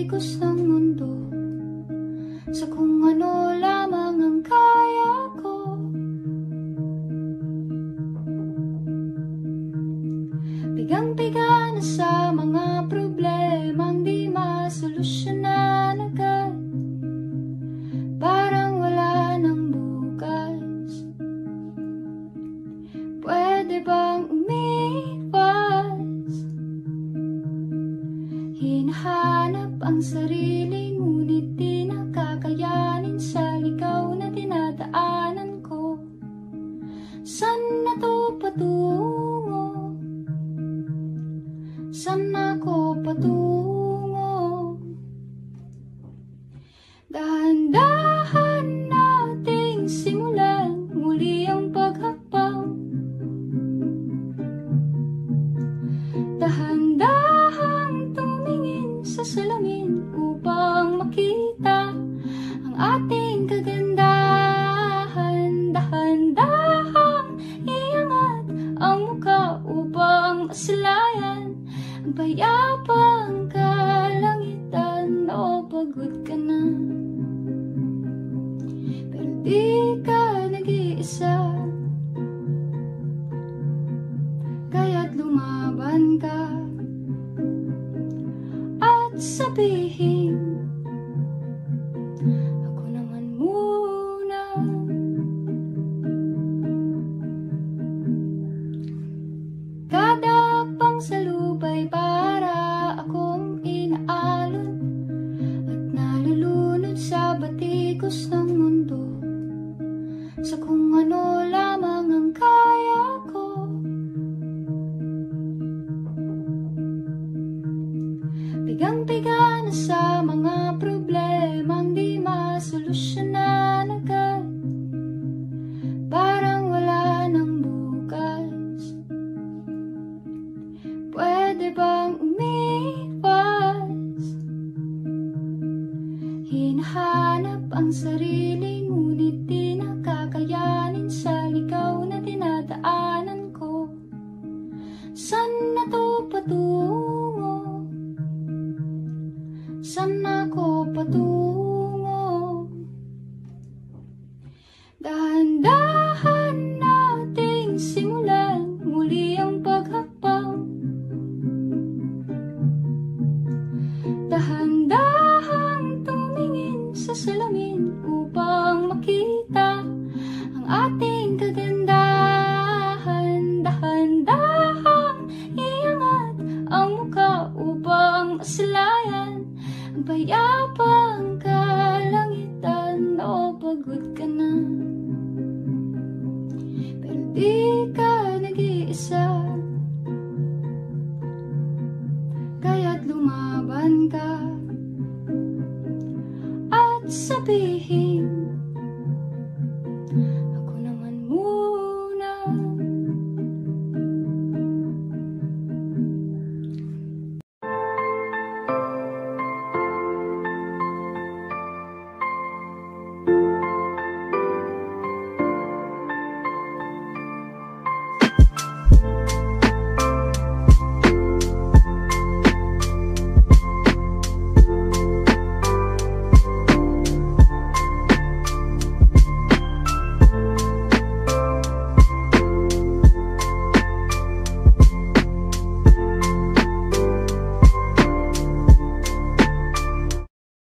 batikos ng mundo, sa kung ano lamang ang kaya ko. Bigang-biga na sa mga problemang di masolusyonan agad, parang wala nang bukas. Pwede bang umiwas? Hinahanap ang sarili, ngunit di nakakayanin sa ligaw na dinadaanan ko. Saan na to patungo? Saan ako patungo? Dahan-dahan nating simulan muli ang paghakbang. Dahan-dahang tumingin sa salamin upang makita ang ating kagandahan. Dahan-dahang iangat ang muka upang masilayan ang payapang kalangitan. O pagod ka na, pero di ka nag-iisa, kaya't lumaban ka at sabihin, ako naman muna. Kada pangsalubay para akong inaalon at nalulunod sa batikos ng mundo, sa kung ano lamang ang kaya ko. Bigang-biga na sa mga problemang di masolusyonan agad, parang wala nang bukas. Pwede bang umiwas? Hinahanap ang sarili, ngunit di nakakayanin sa ligaw na dinadaanan ko. Saan na to patungo? Saan ako patungo? Dahan-dahan nating simulan muli ang paghakbang. Dahan-dahang tumingin sa salamin upang makita ang ating kagandahan. Dahan-dahang iangat ang muka upang masilayan ang payapang kalangitan. O pagod ka na, pero di ka nag-iisa, kaya't lumaban ka at sabihin,